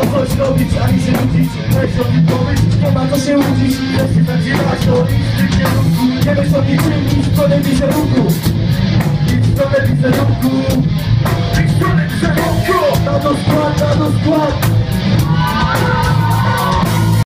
coś robić, ani się nudzić. Weź o tym pomyśl, nie ma co się łudzić. Lecz się zadzielać do innych kierunku. Nie wiesz o niczym, nic w stronę wizerunku. Nic w stronę wizerunku. Nic w stronę wizerunku. Na to skład, na to skład.